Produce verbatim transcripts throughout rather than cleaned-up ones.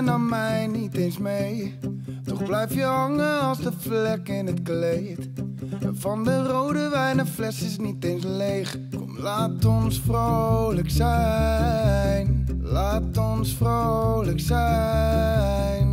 nam mij niet eens mee. Toch blijf je hangen als de vlek in het kleed. Van de rode wijn een fles is niet eens leeg. Kom, laat ons vrolijk zijn. Laat ons vrolijk zijn.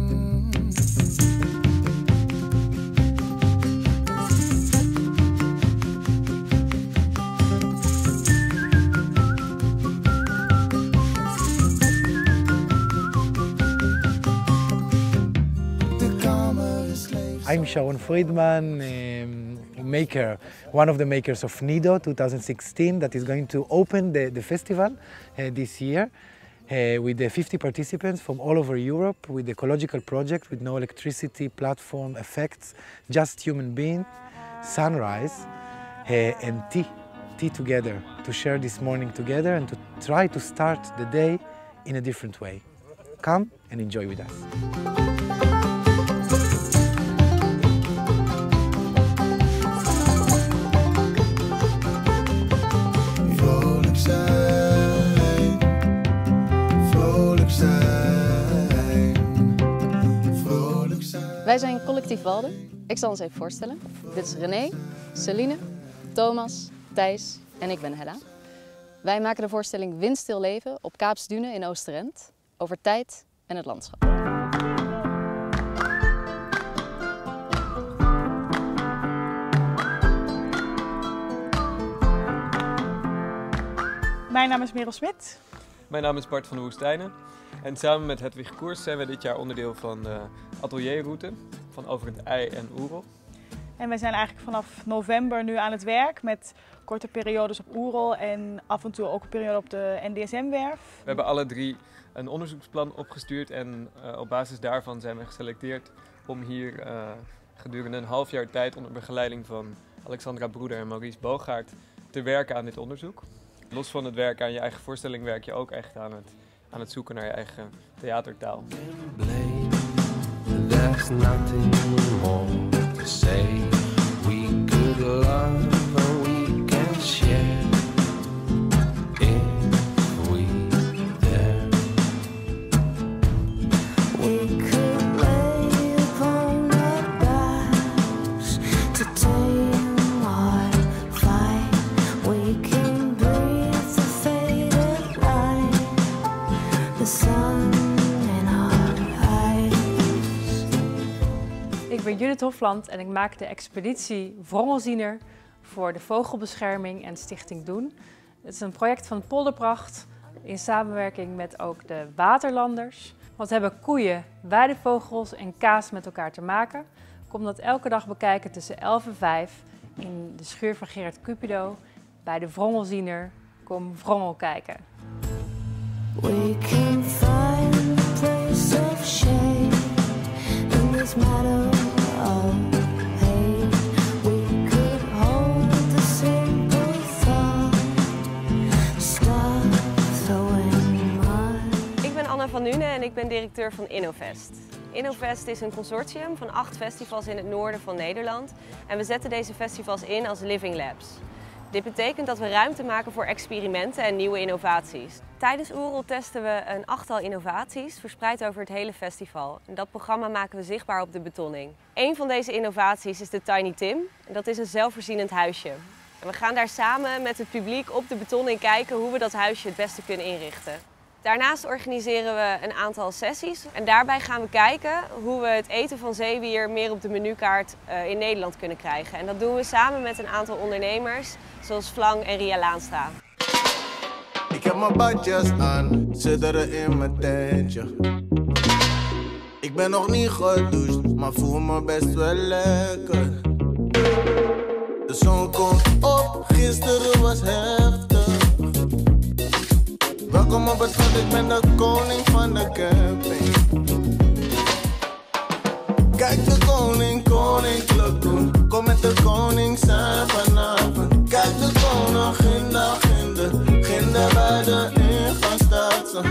I'm Sharon Friedman, um, maker, one of the makers of Nido twenty sixteen, that is going to open the, the festival uh, this year uh, with the fifty participants from all over Europe, with the ecological project, with no electricity, platform, effects, just human being, sunrise uh, and tea, tea together, to share this morning together and to try to start the day in a different way. Come and enjoy with us. Wij zijn Collectief Walden. Ik zal ons even voorstellen. Dit is René, Celine, Thomas, Thijs en ik ben Hella. Wij maken de voorstelling Windstil leven op Kaapsdune in Oosterend over tijd en het landschap. Mijn naam is Merel Smit. Mijn naam is Bart van de Woestijnen. En samen met Hedwig Koers zijn we dit jaar onderdeel van de atelierroute van Over het I en Oerol. En wij zijn eigenlijk vanaf november nu aan het werk met korte periodes op Oerol en af en toe ook een periode op de N D S M-werf. We hebben alle drie een onderzoeksplan opgestuurd en uh, op basis daarvan zijn we geselecteerd om hier uh, gedurende een half jaar tijd onder begeleiding van Alexandra Broeder en Maurice Boogaard te werken aan dit onderzoek. Los van het werken aan je eigen voorstelling werk je ook echt aan het, aan het zoeken naar je eigen theatertaal. There's nothing more to say. We could love or we can share if we dare. We could lay upon the boughs to tame our fight. We can breathe the faded light, the sun. Ik ben Judith Hofland en ik maak de expeditie Vrongelziener voor de Vogelbescherming en Stichting Doen. Het is een project van Polderpracht in samenwerking met ook de Waterlanders. Want we hebben koeien, weidevogels en kaas met elkaar te maken. Kom dat elke dag bekijken tussen elf en vijf in de schuur van Gerard Cupido bij de Vrongelziener. Kom Vrongel kijken. We can find a place of shade in this matter. Ik ben Anna van Nuenen en ik ben directeur van Innovest. Innovest is een consortium van acht festivals in het noorden van Nederland en we zetten deze festivals in als living labs. Dit betekent dat we ruimte maken voor experimenten en nieuwe innovaties. Tijdens Oerol testen we een achttal innovaties verspreid over het hele festival. En dat programma maken we zichtbaar op de betonning. Een van deze innovaties is de Tiny Tim. En dat is een zelfvoorzienend huisje. En we gaan daar samen met het publiek op de betonning kijken hoe we dat huisje het beste kunnen inrichten. Daarnaast organiseren we een aantal sessies en daarbij gaan we kijken hoe we het eten van zeewier meer op de menukaart uh, in Nederland kunnen krijgen. En dat doen we samen met een aantal ondernemers zoals Vlang en Ria Laanstra. Ik heb mijn badjas aan, zitteren in mijn tentje. Ik ben nog niet gedoucht, maar voel me best wel lekker. De zon komt op, gisteren was heftig. Welkom op het strand, ik ben de koning van de camping. Kijk de koning, koninklijk doen. Kom met de koning zijn vanavond. Kijk de koningin, dag in de, ginder bij de ingang staat ze.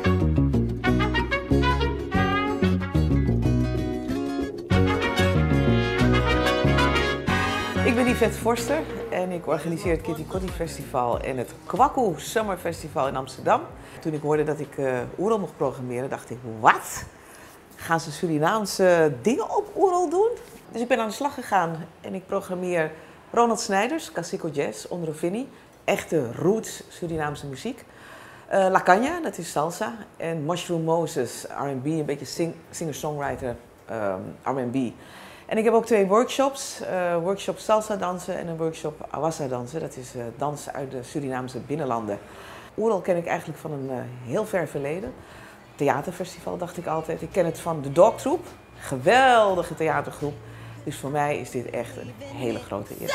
Ik ben Yvette Forster en ik organiseer het Kitty Kotti Festival en het Kwaku Summer Festival in Amsterdam. Toen ik hoorde dat ik uh, Oerol mocht programmeren, dacht ik, wat? gaan ze Surinaamse dingen op Oerol doen. Dus ik ben aan de slag gegaan en ik programmeer Ronald Snijders, Cacique Jazz, onder Vinnie. Echte roots Surinaamse muziek. Uh, La Caña, dat is salsa. En Mushroom Moses, R en B, een beetje sing, singer-songwriter um, R en B. En ik heb ook twee workshops. Uh, workshop salsa dansen en een workshop awassa dansen. Dat is uh, dans uit de Surinaamse binnenlanden. Oerol ken ik eigenlijk van een uh, heel ver verleden. Theaterfestival dacht ik altijd. Ik ken het van de Dog Troep. Geweldige theatergroep. Dus voor mij is dit echt een hele grote eer.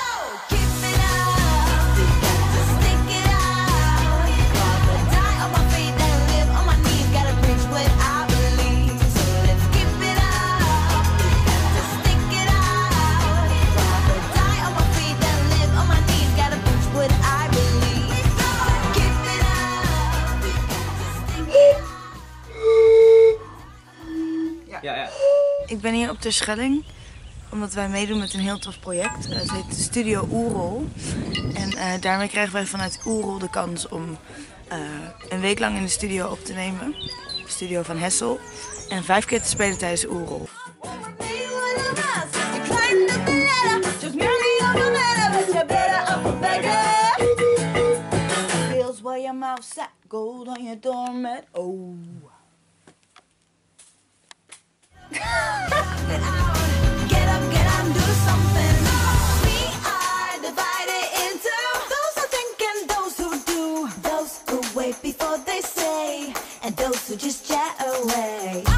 Ja, ja. Ik ben hier op de Schelling, omdat wij meedoen met een heel tof project. Uh, het heet Studio Oerol. En uh, daarmee krijgen wij vanuit Oerol de kans om uh, een week lang in de studio op te nemen. De studio van Hessel. En vijf keer te spelen tijdens Oerol. Get up, get up, do something. We are divided into those who think and those who do. Those who wait before they say, and those who just chat away.